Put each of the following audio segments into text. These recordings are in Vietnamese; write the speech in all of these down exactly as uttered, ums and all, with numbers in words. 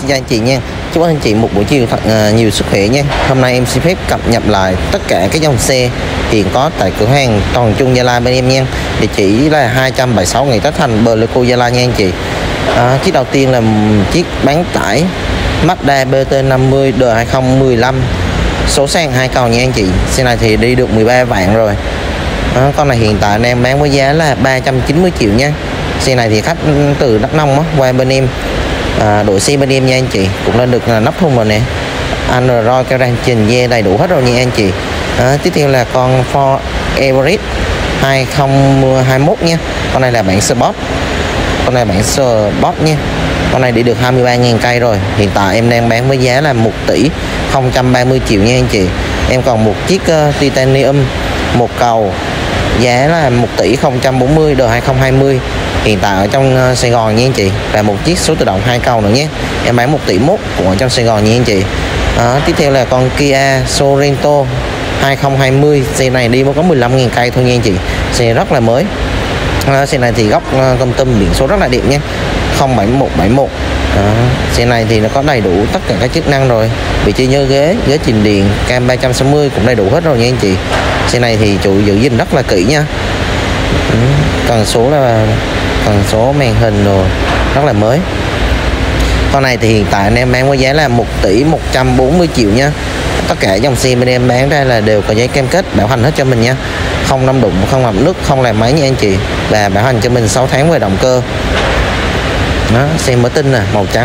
xin chào anh chị nha. Chúc anh chị một buổi chiều thật uh, nhiều sức khỏe nha. Hôm nay em xin phép cập nhật lại tất cả các dòng xe hiện có tại cửa hàng Toàn Trung Gia Lai bên em nha. Địa chỉ là hai trăm bảy mươi sáu Nguyễn Tất Thành, Pleiku, Gia Lai nha anh chị. À, chiếc đầu tiên là chiếc bán tải Mazda B T năm mươi đời hai không một lăm, số xăng hai cầu nha anh chị. Xe này thì đi được mười ba vạn rồi. À, con này hiện tại đang bán với giá là ba trăm chín mươi triệu nha. Xe này thì khách từ Đắk Nông á, qua bên em à, đổi xe bên em nha anh chị. Cũng đã được nắp thùng rồi nè, Android keo rang trình dê đầy đủ hết rồi nha anh chị. À, tiếp theo là con Ford Everest hai không hai mốt nha. Con này là bản Sport, con này bản Sport nha. Con này đi được hai mươi ba nghìn cây rồi. Hiện tại em đang bán với giá là một tỷ không trăm ba mươi triệu nha anh chị. Em còn một chiếc uh, Titanium một cầu giá là một tỷ không trăm bốn mươi đời hai không hai không, hiện tại ở trong uh, Sài Gòn nha anh chị. Và một chiếc số tự động hai cầu nữa nhé, em bán một tỷ mốt cũng ở trong Sài Gòn nha anh chị. À, tiếp theo là con Kia Sorento hai không hai không, xe này đi mới có mười lăm nghìn cây thôi nha anh chị. Xe rất là mới. À, xe này thì góc uh, công tông biển số rất là đẹp nhé, không bảy một bảy một. Đó. Xe này thì nó có đầy đủ tất cả các chức năng rồi, vị trí nhớ ghế, ghế chỉnh điện, cam ba trăm sáu mươi cũng đầy đủ hết rồi nha anh chị. Xe này thì chủ giữ gìn rất là kỹ nha. Ừ. Cần số là cần số màn hình rồi rất là mới. Con này thì hiện tại anh em bán với giá là một tỷ một trăm bốn mươi triệu nha. Tất cả dòng xe bên em bán ra là đều có giấy cam kết bảo hành hết cho mình nha, không đâm đụng, không ngập nước, không làm máy nha anh chị. Và bảo hành cho mình sáu tháng về động cơ. Đó, xe mới tinh nè, màu trắng.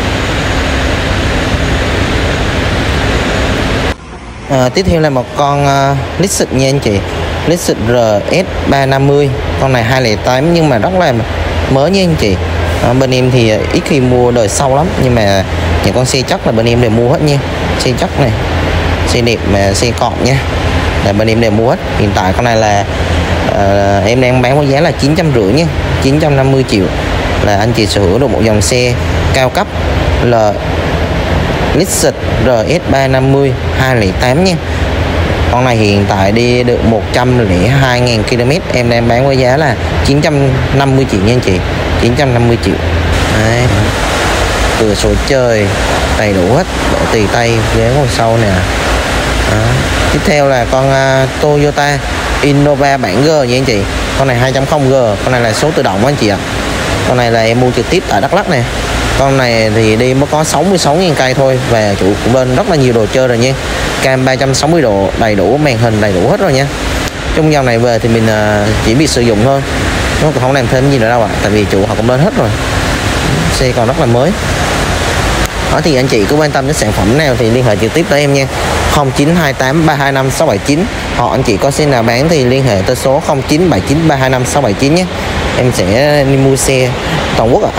À, tiếp theo là một con uh, Lexus nha anh chị, Lexus R S ba năm mươi. Con này hai không tám nhưng mà rất là mới nha anh chị. À, bên em thì ít khi mua đời sau lắm, nhưng mà những con xe chắc là bên em đều mua hết nha. Xe chắc này, xe đẹp mà xe cọp nha, là bên em đều mua hết. Hiện tại con này là uh, em đang bán với giá là chín trăm rưỡi nha, chín trăm năm mươi triệu là anh chị sở hữu được một dòng xe cao cấp là Lexus R S ba năm mươi hai không tám nha. Con này hiện tại đi được một trăm lẻ hai nghìn ki lô mét, em đang bán với giá là chín trăm năm mươi triệu nha anh chị, chín trăm năm mươi triệu. Đấy. Cửa sổ trời đầy đủ hết, độ tì tay, ghế ngồi sau nè. Đó. Tiếp theo là con uh, Toyota Innova bản G nha anh chị. Con này hai chấm không G, con này là số tự động anh chị ạ. Con này là em mua trực tiếp tại Đắk Lắk nè. Con này thì đi mới có sáu mươi sáu nghìn cây thôi, và chủ cũng lên rất là nhiều đồ chơi rồi nha. Cam ba trăm sáu mươi độ, đầy đủ màn hình, đầy đủ hết rồi nha. Trong dòng này về thì mình uh, chỉ biết sử dụng thôi, nó cũng không làm thêm gì nữa đâu ạ, à, tại vì chủ họ cũng lên hết rồi. Xe còn rất là mới. Đó, thì anh chị có quan tâm đến sản phẩm nào thì liên hệ trực tiếp tới em nha, không chín hai tám ba hai năm sáu bảy chín. Hoặc anh chị có xe nào bán thì liên hệ tới số không chín bảy chín ba hai năm sáu bảy chín nhé. Em sẽ đi mua xe toàn quốc ạ.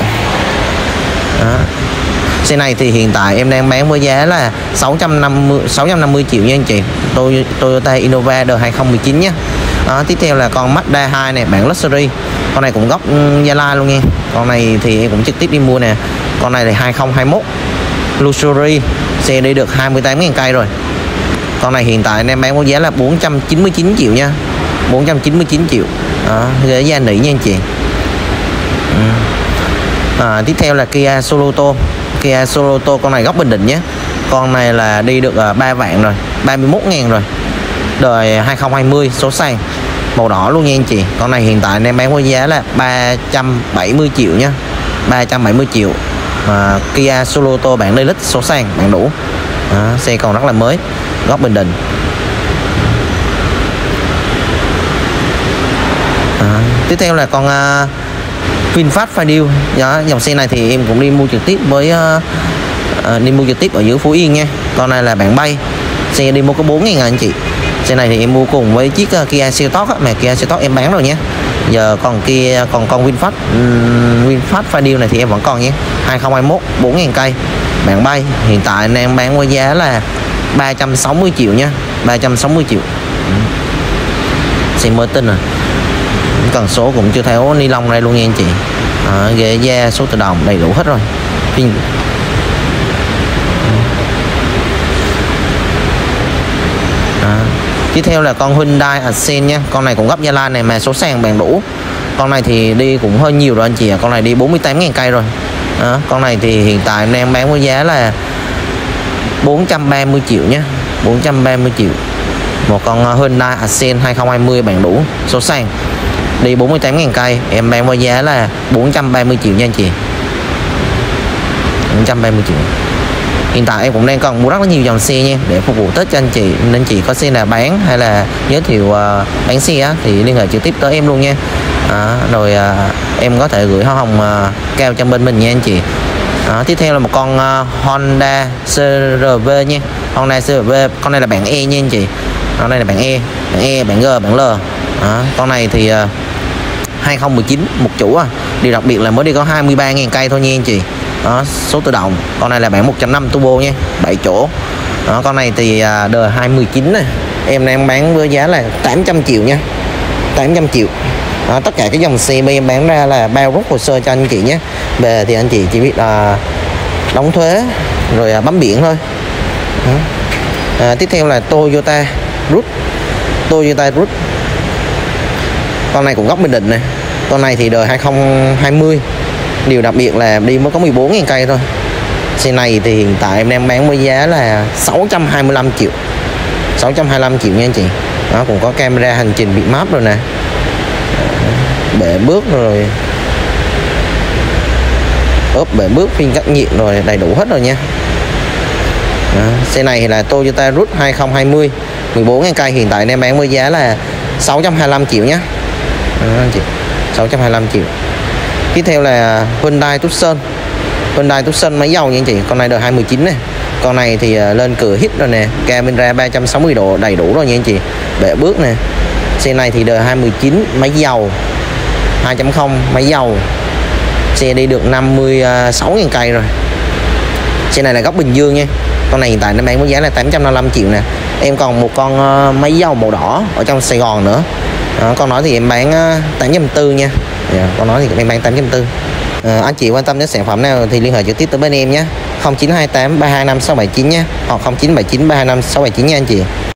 À. Xe này thì hiện tại em đang bán với giá là sáu trăm năm mươi triệu nha anh chị. Toyota Innova đời hai không một chín nhé. Đó, tiếp theo là con Mazda hai này, bản Luxury. Con này cũng gốc Gia Lai luôn nha. Con này thì em cũng trực tiếp đi mua nè. Con này là hai không hai mốt Luxury, xe đi được hai mươi tám nghìn cây rồi. Con này hiện tại em bán với giá là bốn trăm chín mươi chín triệu nha, bốn trăm chín mươi chín triệu. Đó, ghế da nỉ nha anh chị. Ừ. À, tiếp theo là Kia Sorento. Kia Sorento con này gốc Bình Định nhé. Con này là đi được uh, ba vạn rồi, ba mươi mốt nghìn rồi. Đời hai không hai không, số xanh màu đỏ luôn nha anh chị. Con này hiện tại em bán với giá là ba trăm bảy mươi triệu nhá, ba trăm bảy mươi triệu. À, Kia Sorento bản Deluxe, số xanh bản đủ. À, xe còn rất là mới, gốc Bình Định. À, tiếp theo là con uh, VinFast Fadil. Đó, dòng xe này thì em cũng đi mua trực tiếp với uh, uh, đi mua trực tiếp ở dưới Phú Yên nha. Con này là bản bay, xe đi mua có bốn nghìn anh chị. Xe này thì em mua cùng với chiếc uh, Kia Seltos á, mà Kia Seltos em bán rồi nhé. Giờ còn kia còn con VinFast um, VinFast Fadil này thì em vẫn còn nhé, hai không hai mốt bốn nghìn cây bản bay. Hiện tại anh em bán với giá là ba trăm sáu mươi triệu nha, ba trăm sáu mươi triệu. Ừ. Xe mới tinh à, cần số cũng chưa tháo ni lông đây luôn nha anh chị. À, ghế da số tự động đầy đủ hết rồi. Pin. À, tiếp theo là con Hyundai Accent nha. Con này cũng gấp Gia Lai này mà số sàn bằng đủ. Con này thì đi cũng hơi nhiều rồi anh chị ạ. Con này đi bốn mươi tám nghìn cây rồi. Đó, con này thì hiện tại em đang bán với giá là bốn trăm ba mươi triệu nhé, bốn trăm ba mươi triệu. Một con Hyundai Accent hai không hai không bản đủ số sàn, đi bốn mươi tám nghìn cây, em bán với giá là bốn trăm ba mươi triệu nha anh chị. bốn trăm ba mươi triệu. Hiện tại em cũng đang còn mua rất là nhiều dòng xe nha, để phục vụ Tết cho anh chị, nên chị có xe nào bán hay là giới thiệu uh, bán xe á, thì liên hệ trực tiếp tới em luôn nha. À, rồi uh, em có thể gửi hoa hồng uh, cao cho bên mình nha anh chị. À, tiếp theo là một con uh, Honda xê rờ vê nha, Honda xê rờ vê, con này là bản E nha anh chị. Con này là bản E, bản E, bản G, bản L. À, con này thì uh, hai không một chín một chủ à. Điều đặc biệt là mới đi có hai mươi ba nghìn cây thôi nha anh chị. Đó, số tự động. Con này là bản một chấm năm turbo nha, bảy chỗ. Đó, con này thì uh, đời hai mươi chín này, em đang bán với giá là tám trăm triệu nha, tám trăm triệu. Đó, tất cả cái dòng xe em bán ra là bao rút hồ sơ cho anh chị nhé. Về thì anh chị chỉ biết là uh, đóng thuế rồi uh, bấm biển thôi. Đó. À, tiếp theo là Toyota Rut, Toyota Rut. Con này cũng gốc Bình Định này. Con này thì đời hai không hai không. Điều đặc biệt là đi mới có mười bốn nghìn cây thôi. Xe này thì hiện tại em đang bán với giá là sáu trăm hai mươi lăm triệu, sáu trăm hai mươi lăm triệu nha anh chị. Nó cũng có camera hành trình bị map rồi nè, bể bước rồi, ốp bể bước, phanh cách nhiệt rồi, đầy đủ hết rồi nha. Đó, xe này là Toyota Rut hai không hai không, mười bốn nghìn cây, hiện tại em bán với giá là sáu trăm hai mươi lăm triệu nhé. Đó, anh chị, sáu trăm hai mươi lăm triệu. Tiếp theo là Hyundai Tucson, Hyundai Tucson máy dầu nha anh chị. Con này đời hai mươi chín này. Con này thì lên cửa hít rồi nè, camera ba trăm sáu mươi độ đầy đủ rồi nha anh chị, bể bước nè. Xe này thì đời hai mươi chín, máy dầu hai chấm không, máy dầu. Xe đi được năm mươi sáu nghìn cây rồi. Xe này là gốc Bình Dương nha. Con này hiện tại nó bán với giá là tám trăm năm mươi lăm triệu nè. Em còn một con máy dầu màu đỏ ở trong Sài Gòn nữa. Đó, con nói thì em bán tám trăm tư nha. Yeah, con nói thì em bán tám trăm tư. À, anh chị quan tâm đến sản phẩm nào thì liên hệ trực tiếp tới bên em nhé, không chín hai tám ba hai năm sáu bảy chín nhé, hoặc không chín bảy chín ba hai năm sáu bảy chín nha anh chị.